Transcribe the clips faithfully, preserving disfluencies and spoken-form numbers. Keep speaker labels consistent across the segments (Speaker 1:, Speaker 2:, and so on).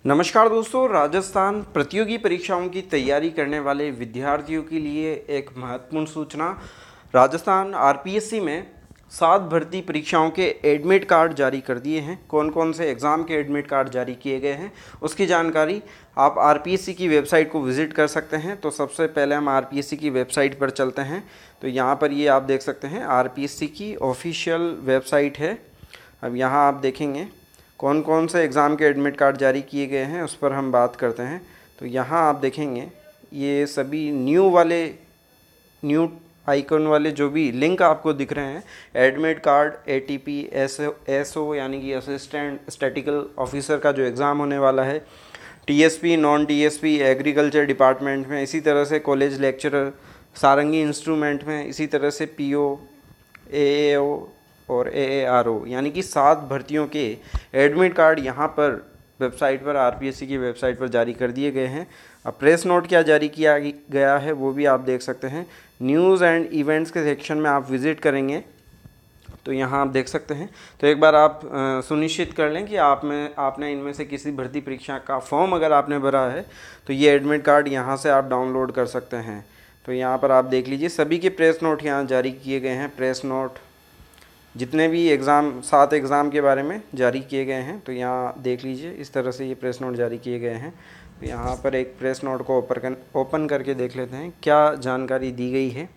Speaker 1: नमस्कार दोस्तों, राजस्थान प्रतियोगी परीक्षाओं की तैयारी करने वाले विद्यार्थियों के लिए एक महत्वपूर्ण सूचना। राजस्थान आरपीएससी में सात भर्ती परीक्षाओं के एडमिट कार्ड जारी कर दिए हैं। कौन कौन से एग्ज़ाम के एडमिट कार्ड जारी किए गए हैं उसकी जानकारी आप आरपीएससी की वेबसाइट को विज़िट कर सकते हैं। तो सबसे पहले हम आरपीएससी की वेबसाइट पर चलते हैं। तो यहाँ पर ये आप देख सकते हैं आरपीएससी की ऑफिशियल वेबसाइट है। अब यहाँ आप देखेंगे कौन कौन से एग्ज़ाम के एडमिट कार्ड जारी किए गए हैं उस पर हम बात करते हैं। तो यहाँ आप देखेंगे ये सभी न्यू वाले न्यू आइकन वाले जो भी लिंक आपको दिख रहे हैं, एडमिट कार्ड एटीपी एसओ यानी कि असिस्टेंट स्टैटिकल ऑफिसर का जो एग्ज़ाम होने वाला है, TSP non TSP agriculture department में, इसी तरह से कॉलेज लेक्चरर सारंगी इंस्ट्रूमेंट में, इसी तरह से पीओ एएओ और एएआरओ यानी कि सात भर्तियों के एडमिट कार्ड यहाँ पर वेबसाइट पर आरपीएससी की वेबसाइट पर जारी कर दिए गए हैं। अब प्रेस नोट क्या जारी किया गया है वो भी आप देख सकते हैं। न्यूज़ एंड इवेंट्स के सेक्शन में आप विज़िट करेंगे तो यहाँ आप देख सकते हैं। तो एक बार आप सुनिश्चित कर लें कि आप में आपने इनमें से किसी भर्ती परीक्षा का फॉर्म अगर आपने भरा है तो ये एडमिट कार्ड यहाँ से आप डाउनलोड कर सकते हैं। तो यहाँ पर आप देख लीजिए सभी के प्रेस नोट यहाँ जारी किए गए हैं। प्रेस नोट जितने भी एग्ज़ाम सात एग्ज़ाम के बारे में जारी किए गए हैं तो यहाँ देख लीजिए इस तरह से ये प्रेस नोट जारी किए गए हैं। तो यहाँ पर एक प्रेस नोट को ओपन कर ओपन करके देख लेते हैं क्या जानकारी दी गई है।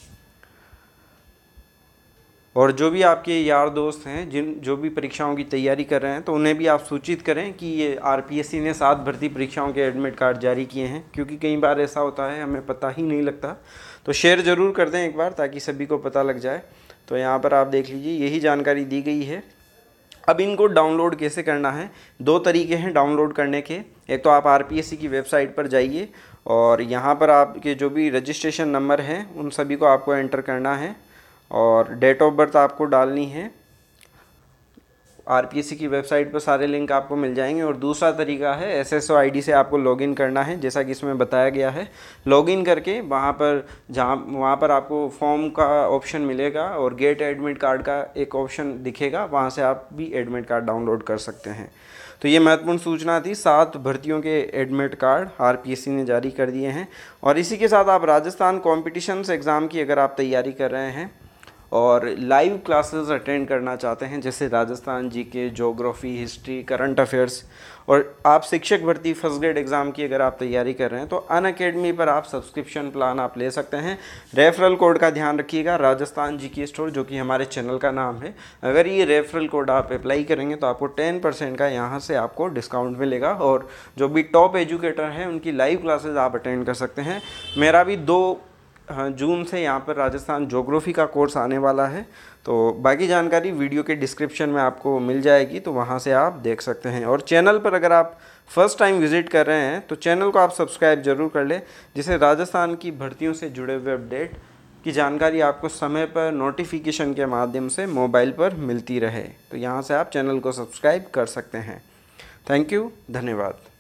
Speaker 1: और जो भी आपके यार दोस्त हैं जिन जो भी परीक्षाओं की तैयारी कर रहे हैं तो उन्हें भी आप सूचित करें कि ये आरपीएससी ने सात भर्ती परीक्षाओं के एडमिट कार्ड जारी किए हैं, क्योंकि कई बार ऐसा होता है हमें पता ही नहीं लगता। तो शेयर ज़रूर कर दें एक बार ताकि सभी को पता लग जाए। तो यहाँ पर आप देख लीजिए यही जानकारी दी गई है। अब इनको डाउनलोड कैसे करना है, दो तरीके हैं डाउनलोड करने के। एक तो आप आरपीएससी की वेबसाइट पर जाइए और यहाँ पर आपके जो भी रजिस्ट्रेशन नंबर हैं उन सभी को आपको एंटर करना है और डेट ऑफ बर्थ आपको डालनी है। आरपीएससी की वेबसाइट पर सारे लिंक आपको मिल जाएंगे। और दूसरा तरीका है एसएसओ आईडी से आपको लॉगिन करना है, जैसा कि इसमें बताया गया है। लॉगिन करके वहाँ पर जहाँ वहाँ पर आपको फॉर्म का ऑप्शन मिलेगा और गेट एडमिट कार्ड का एक ऑप्शन दिखेगा, वहाँ से आप भी एडमिट कार्ड डाउनलोड कर सकते हैं। तो ये महत्वपूर्ण सूचना थी। सात भर्तियों के एडमिट कार्ड आरपीएससी ने जारी कर दिए हैं। और इसी के साथ आप राजस्थान कॉम्पिटिशन्स एग्ज़ाम की अगर आप तैयारी कर रहे हैं और लाइव क्लासेस अटेंड करना चाहते हैं, जैसे Rajasthan GK, geography, history, current affairs, और आप शिक्षक भर्ती फर्स्ट ग्रेड एग्ज़ाम की अगर आप तैयारी कर रहे हैं तो अनअकैडमी पर आप सब्सक्रिप्शन प्लान आप ले सकते हैं। रेफरल कोड का ध्यान रखिएगा, राजस्थान जीके स्टोर, जो कि हमारे चैनल का नाम है। अगर ये रेफरल कोड आप अप्लाई करेंगे तो आपको टेन परसेंट का यहाँ से आपको डिस्काउंट मिलेगा। और जो भी टॉप एजुकेटर हैं उनकी लाइव क्लासेज आप अटेंड कर सकते हैं। मेरा भी दो हाँ जून से यहाँ पर राजस्थान ज्योग्राफी का कोर्स आने वाला है। तो बाकी जानकारी वीडियो के डिस्क्रिप्शन में आपको मिल जाएगी, तो वहाँ से आप देख सकते हैं। और चैनल पर अगर आप फर्स्ट टाइम विज़िट कर रहे हैं तो चैनल को आप सब्सक्राइब ज़रूर कर लें, जिससे राजस्थान की भर्तियों से जुड़े हुए अपडेट की जानकारी आपको समय पर नोटिफिकेशन के माध्यम से मोबाइल पर मिलती रहे। तो यहाँ से आप चैनल को सब्सक्राइब कर सकते हैं। थैंक यू, धन्यवाद।